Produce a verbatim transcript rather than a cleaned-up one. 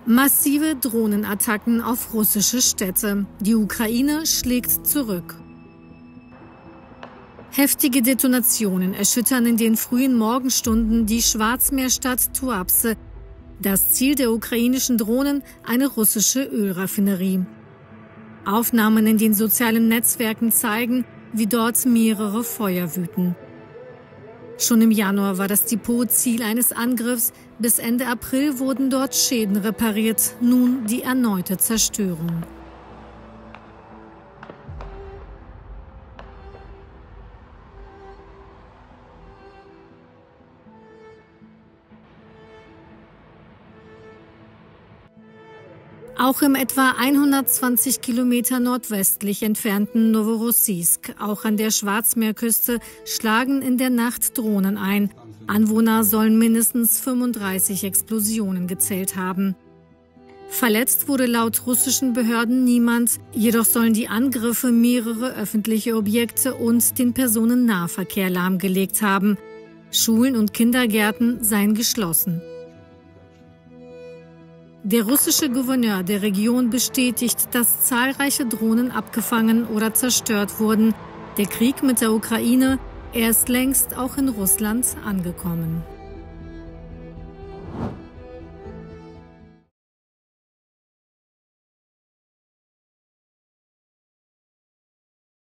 Massive Drohnenattacken auf russische Städte. Die Ukraine schlägt zurück. Heftige Detonationen erschüttern in den frühen Morgenstunden die Schwarzmeerstadt Tuapse. Das Ziel der ukrainischen Drohnen, eine russische Ölraffinerie. Aufnahmen in den sozialen Netzwerken zeigen, wie dort mehrere Feuer wüten. Schon im Januar war das Depot Ziel eines Angriffs. Bis Ende April wurden dort Schäden repariert. Nun die erneute Zerstörung. Auch im etwa hundertzwanzig Kilometer nordwestlich entfernten Noworossijsk, auch an der Schwarzmeerküste, schlagen in der Nacht Drohnen ein. Anwohner sollen mindestens fünfunddreißig Explosionen gezählt haben. Verletzt wurde laut russischen Behörden niemand, jedoch sollen die Angriffe mehrere öffentliche Objekte und den Personennahverkehr lahmgelegt haben. Schulen und Kindergärten seien geschlossen. Der russische Gouverneur der Region bestätigt, dass zahlreiche Drohnen abgefangen oder zerstört wurden. Der Krieg mit der Ukraine, er ist längst auch in Russland angekommen.